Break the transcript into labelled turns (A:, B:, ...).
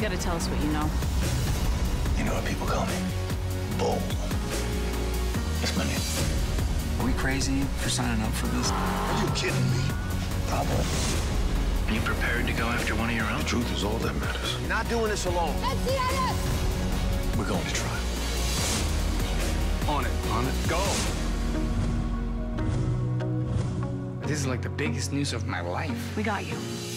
A: gotta tell us what you know.
B: You know what people call me? Bull. That's my name.
C: Are we crazy for signing up for this?
B: Are you kidding me? Probably.
D: Are you prepared to go after one of your own?
B: The truth is all that matters.
E: You're not doing this alone.
B: We're going to try.
E: On it, go.
C: This is like the biggest news of my life.
A: We got you.